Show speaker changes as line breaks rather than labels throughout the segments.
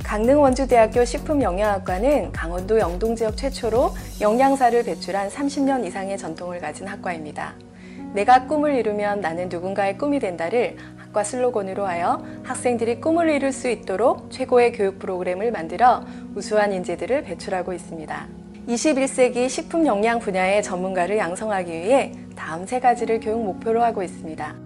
강릉원주대학교 식품영양학과는 강원도 영동 지역 최초로 영양사를 배출한 30년 이상의 전통을 가진 학과입니다. 내가 꿈을 이루면 나는 누군가의 꿈이 된다를 학과 슬로건으로 하여 학생들이 꿈을 이룰 수 있도록 최고의 교육 프로그램을 만들어 우수한 인재들을 배출하고 있습니다. 21세기 식품 영양 분야의 전문가를 양성하기 위해 다음 3가지를 교육 목표로 하고 있습니다.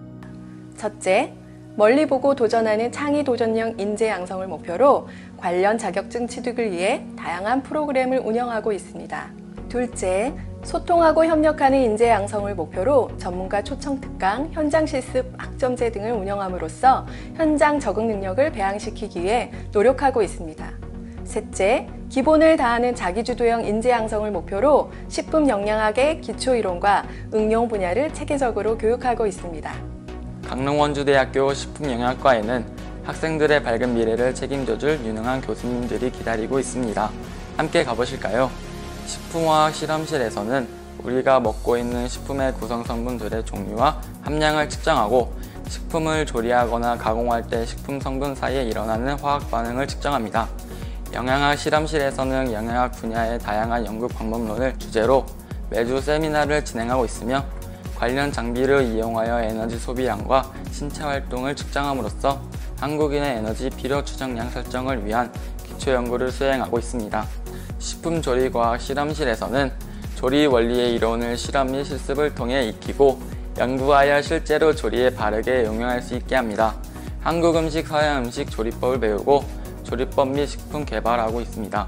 첫째, 멀리 보고 도전하는 창의 도전형 인재 양성을 목표로 관련 자격증 취득을 위해 다양한 프로그램을 운영하고 있습니다. 둘째, 소통하고 협력하는 인재 양성을 목표로 전문가 초청 특강, 현장 실습, 학점제 등을 운영함으로써 현장 적응 능력을 배양시키기 위해 노력하고 있습니다. 셋째, 기본을 다하는 자기주도형 인재 양성을 목표로 식품영양학의 기초이론과 응용 분야를 체계적으로 교육하고 있습니다.
강릉원주대학교 식품영양학과에는 학생들의 밝은 미래를 책임져줄 유능한 교수님들이 기다리고 있습니다. 함께 가보실까요? 식품화학 실험실에서는 우리가 먹고 있는 식품의 구성 성분들의 종류와 함량을 측정하고 식품을 조리하거나 가공할 때 식품 성분 사이에 일어나는 화학 반응을 측정합니다. 영양학 실험실에서는 영양학 분야의 다양한 연구 방법론을 주제로 매주 세미나를 진행하고 있으며 관련 장비를 이용하여 에너지 소비량과 신체 활동을 측정함으로써 한국인의 에너지 필요 추정량 설정을 위한 기초 연구를 수행하고 있습니다. 식품조리과학 실험실에서는 조리 원리의 이론을 실험 및 실습을 통해 익히고 연구하여 실제로 조리에 바르게 응용할 수 있게 합니다. 한국 음식, 서양 음식 조리법을 배우고 조리법 및 식품 개발하고 있습니다.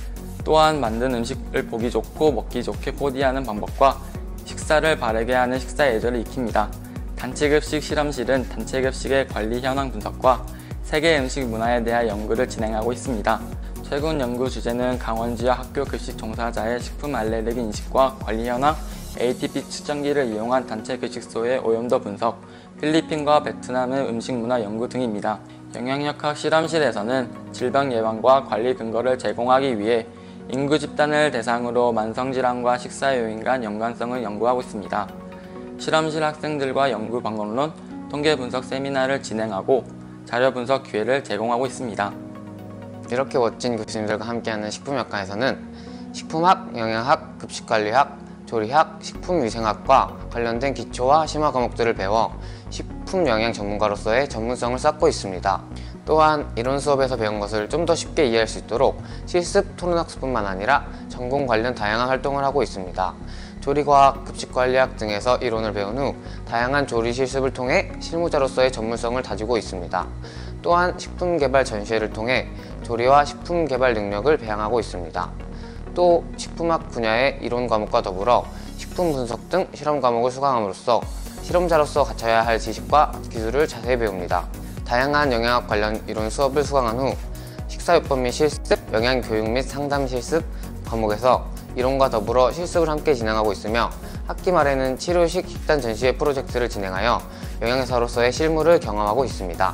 또한 만든 음식을 보기 좋고 먹기 좋게 코디하는 방법과 식사를 바르게 하는 식사 예절을 익힙니다. 단체급식 실험실은 단체급식의 관리 현황 분석과 세계 음식 문화에 대한 연구를 진행하고 있습니다. 최근 연구 주제는 강원 지역 학교 급식 종사자의 식품 알레르기 인식과 관리 현황, ATP 측정기를 이용한 단체 급식소의 오염도 분석, 필리핀과 베트남의 음식 문화 연구 등입니다. 영양역학 실험실에서는 질병 예방과 관리 근거를 제공하기 위해 인구 집단을 대상으로 만성질환과 식사 요인 간 연관성을 연구하고 있습니다. 실험실 학생들과 연구 방법론, 통계 분석 세미나를 진행하고 자료 분석 기회를 제공하고 있습니다.
이렇게 멋진 교수님들과 함께하는 식품학과에서는 식품학, 영양학, 급식관리학, 조리학, 식품위생학과 관련된 기초와 심화 과목들을 배워 식품영양 전문가로서의 전문성을 쌓고 있습니다. 또한 이론 수업에서 배운 것을 좀 더 쉽게 이해할 수 있도록 실습, 토론학습뿐만 아니라 전공 관련 다양한 활동을 하고 있습니다. 조리과학, 급식관리학 등에서 이론을 배운 후 다양한 조리 실습을 통해 실무자로서의 전문성을 다지고 있습니다. 또한 식품개발 전시회를 통해 조리와 식품개발 능력을 배양하고 있습니다. 또 식품학 분야의 이론 과목과 더불어 식품 분석 등 실험 과목을 수강함으로써 실험자로서 갖춰야 할 지식과 기술을 자세히 배웁니다. 다양한 영양학 관련 이론 수업을 수강한 후 식사요법 및 실습, 영양교육 및 상담 실습 과목에서 이론과 더불어 실습을 함께 진행하고 있으며 학기 말에는 치료식 식단 전시회 프로젝트를 진행하여 영양사로서의 실무를 경험하고 있습니다.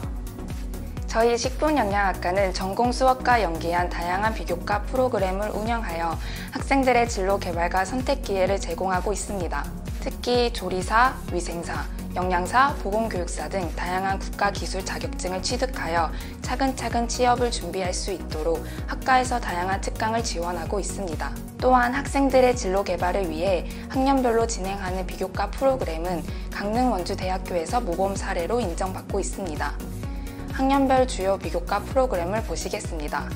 저희 식품영양학과는 전공 수업과 연계한 다양한 비교과 프로그램을 운영하여 학생들의 진로 개발과 선택 기회를 제공하고 있습니다. 특히 조리사, 위생사, 영양사, 보건교육사 등 다양한 국가기술 자격증을 취득하여 차근차근 취업을 준비할 수 있도록 학과에서 다양한 특강을 지원하고 있습니다. 또한 학생들의 진로 개발을 위해 학년별로 진행하는 비교과 프로그램은 강릉원주대학교에서 모범 사례로 인정받고 있습니다. 학년별 주요 비교과 프로그램을 보시겠습니다.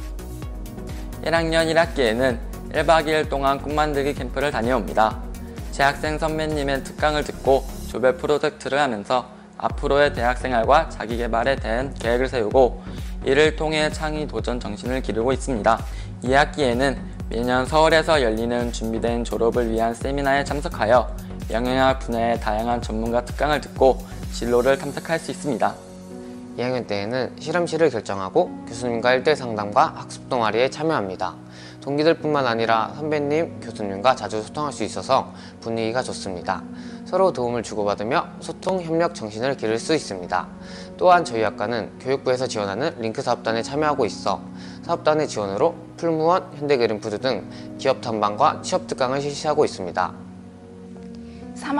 1학년 1학기에는 1박 2일 동안 꿈만들기 캠프를 다녀옵니다. 제 학생 선배님의 특강을 듣고 조별 프로젝트를 하면서 앞으로의 대학생활과 자기개발에 대한 계획을 세우고 이를 통해 창의 도전 정신을 기르고 있습니다. 2학기에는 매년 서울에서 열리는 준비된 졸업을 위한 세미나에 참석하여 영양학 분야의 다양한 전문가 특강을 듣고 진로를 탐색할 수 있습니다.
2학년 때에는 실험실을 결정하고 교수님과 1대1 상담과 학습 동아리에 참여합니다. 동기들뿐만 아니라 선배님, 교수님과 자주 소통할 수 있어서 분위기가 좋습니다. 서로 도움을 주고받으며 소통, 협력 정신을 기를 수 있습니다. 또한 저희 학과는 교육부에서 지원하는 링크 사업단에 참여하고 있어 사업단의 지원으로 풀무원, 현대그린푸드 등 기업 탐방과 취업 특강을 실시하고 있습니다.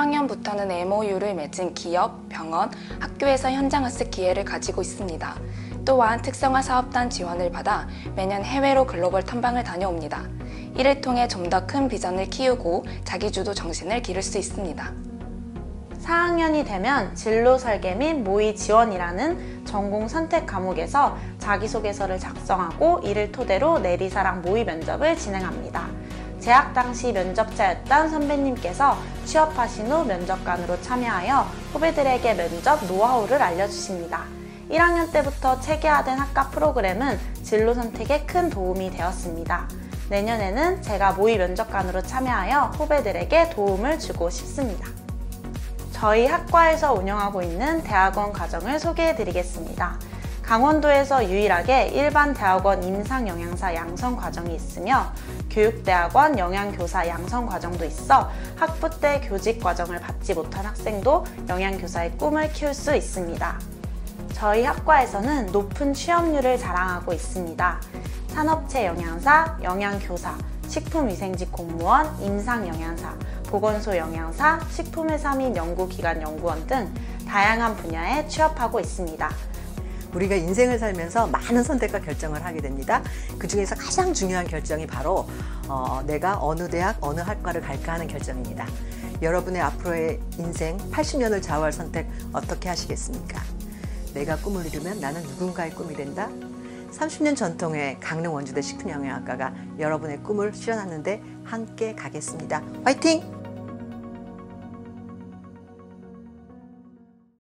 3학년부터는 MOU를 맺은 기업, 병원, 학교에서 현장 학습 기회를 가지고 있습니다. 또한 특성화 사업단 지원을 받아 매년 해외로 글로벌 탐방을 다녀옵니다. 이를 통해 좀 더 큰 비전을 키우고 자기주도 정신을 기를 수 있습니다.
4학년이 되면 진로 설계 및 모의 지원이라는 전공 선택 과목에서 자기소개서를 작성하고 이를 토대로 내리사랑 모의 면접을 진행합니다. 재학 당시 면접자였던 선배님께서 취업하신 후 면접관으로 참여하여 후배들에게 면접 노하우를 알려주십니다. 1학년 때부터 체계화된 학과 프로그램은 진로 선택에 큰 도움이 되었습니다. 내년에는 제가 모의 면접관으로 참여하여 후배들에게 도움을 주고 싶습니다. 저희 학과에서 운영하고 있는 대학원 과정을 소개해 드리겠습니다. 강원도에서 유일하게 일반 대학원 임상영양사 양성 과정이 있으며 교육대학원 영양교사 양성 과정도 있어 학부 때 교직 과정을 받지 못한 학생도 영양교사의 꿈을 키울 수 있습니다. 저희 학과에서는 높은 취업률을 자랑하고 있습니다. 산업체 영양사, 영양교사, 식품위생직 공무원, 임상영양사, 보건소 영양사, 식품회사 및 연구기관 연구원 등 다양한 분야에 취업하고 있습니다.
우리가 인생을 살면서 많은 선택과 결정을 하게 됩니다. 그 중에서 가장 중요한 결정이 바로 내가 어느 대학, 어느 학과를 갈까 하는 결정입니다. 여러분의 앞으로의 인생 80년을 좌우할 선택 어떻게 하시겠습니까? 내가 꿈을 이루면 나는 누군가의 꿈이 된다. 30년 전통의 강릉 원주대 식품영양학과가 여러분의 꿈을 실현하는 데 함께 가겠습니다. 화이팅!